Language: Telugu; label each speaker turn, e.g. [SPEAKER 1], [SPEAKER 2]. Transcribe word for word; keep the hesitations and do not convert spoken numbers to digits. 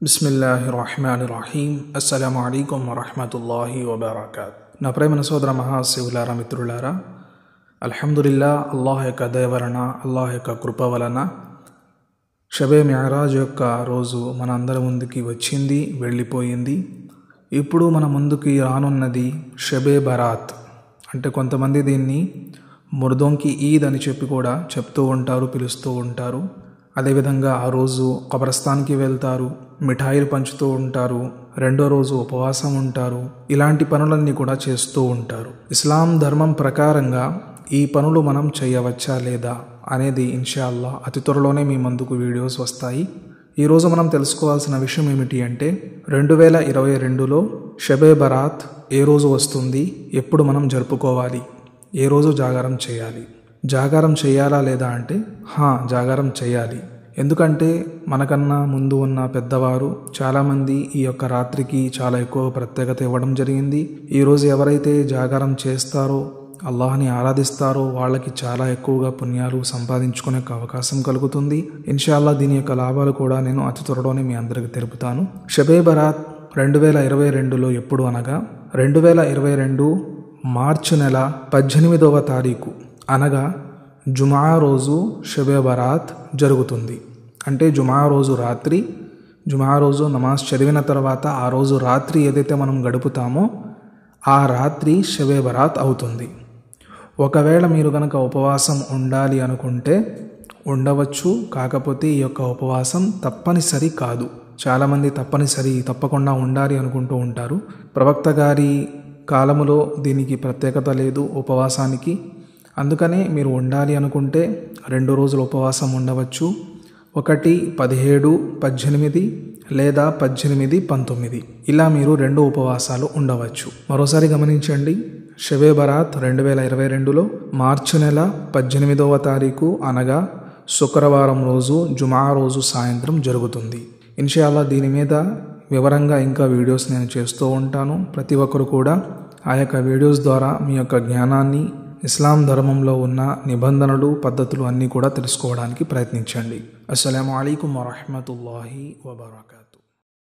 [SPEAKER 1] బిస్మిల్లాహిర్రహ్మానిర్రహీం. అస్సలాము అలైకుం వరహ్మతుల్లాహి వబరకాత్. నా ప్రేమ సోదర మహాశివులారా, మిత్రులారా, అల్హమ్దులిల్లా, అల్లాహ్ యొక్క దయ వలన, అల్లాహ్ యొక్క కృప వలన షబే మిఅరాజ్ యొక్క రోజు మన అందరి ముందుకి వచ్చింది, వెళ్ళిపోయింది. ఇప్పుడు మన ముందుకి రానున్నది షబే బరాత్. అంటే కొంతమంది దీన్ని ముర్దోంకి ఈద్ అని చెప్పి కూడా చెప్తూ ఉంటారు, పిలుస్తూ ఉంటారు. అదేవిధంగా ఆ రోజు కబ్రస్థాన్కి వెళ్తారు, మిఠాయిలు పంచుతూ ఉంటారు, రెండో రోజు ఉపవాసం ఉంటారు. ఇలాంటి పనులన్నీ కూడా చేస్తూ ఉంటారు. ఇస్లాం ధర్మం ప్రకారంగా ఈ పనులు మనం చేయవచ్చా లేదా అనేది ఇన్షాల్లా అతి త్వరలోనే మీ ముందుకు వీడియోస్ వస్తాయి. ఈరోజు మనం తెలుసుకోవాల్సిన విషయం ఏమిటి అంటే, రెండు వేల ఇరవై రెండులో షబే బరాత్ ఏ రోజు వస్తుంది, ఎప్పుడు మనం జరుపుకోవాలి, ఏ రోజు జాగారం చేయాలి. జాగారం చేయాలా లేదా అంటే హా జాగారం చేయాలి. ఎందుకంటే మనకన్నా ముందు ఉన్న పెద్దవారు చాలామంది ఈ యొక్క రాత్రికి చాలా ఎక్కువ ప్రత్యేకత ఇవ్వడం జరిగింది. ఈరోజు ఎవరైతే జాగారం చేస్తారో, అల్లాహ్ని ఆరాధిస్తారో వాళ్ళకి చాలా ఎక్కువగా పుణ్యాలు సంపాదించుకునే అవకాశం కలుగుతుంది. ఇన్షాల్లా దీని యొక్క లాభాలు కూడా నేను అతి త్వరలోనే మీ అందరికి తెలుపుతాను. షబే బరాత్ రెండు వేల ఇరవై రెండులో ఎప్పుడు అనగా రెండు వేల ఇరవై రెండు మార్చి నెల పద్దెనిమిదవ తారీఖు అనగా జుమా రోజు షబే బరాత్ జరుగుతుంది. అంటే జుమా రోజు రాత్రి, జుమా రోజు నమాజ్ చదివిన తర్వాత ఆ రోజు రాత్రి ఏదైతే మనం గడుపుతామో ఆ రాత్రి షబే బరాత్ అవుతుంది. ఒకవేళ మీరు కనుక ఉపవాసం ఉండాలి అనుకుంటే ఉండవచ్చు. కాకపోతే ఈ యొక్క ఉపవాసం తప్పనిసరి కాదు. చాలామంది తప్పనిసరి తప్పకుండా ఉండాలి అనుకుంటూ ఉంటారు. ప్రవక్త గారి కాలములో దీనికి ప్రత్యేకత లేదు ఉపవాసానికి. అందుకనే మీరు ఉండాలి అనుకుంటే రెండు రోజులు ఉపవాసం ఉండవచ్చు. ఒకటి పదిహేడు, పద్దెనిమిది లేదా పద్దెనిమిది పంతొమ్మిది ఇలా మీరు రెండు ఉపవాసాలు ఉండవచ్చు. మరోసారి గమనించండి, షబే బరాత్ రెండు వేల ఇరవై రెండులో మార్చి నెల పద్దెనిమిదవ తారీఖు అనగా శుక్రవారం రోజు జుమా రోజు సాయంత్రం జరుగుతుంది. ఇన్షాల్లా దీని మీద వివరంగా ఇంకా వీడియోస్ నేను చేస్తూ ఉంటాను. ప్రతి ఒక్కరు కూడా ఆ యొక్క వీడియోస్ ద్వారా మీ యొక్క జ్ఞానాన్ని, ఇస్లాం ధర్మంలో ఉన్న నిబంధనలు, పద్ధతులు అన్నీ కూడా తెలుసుకోవడానికి ప్రయత్నించండి. అస్సలాము అలైకుం వరహ్మతుల్లాహి వబరకాతుహు.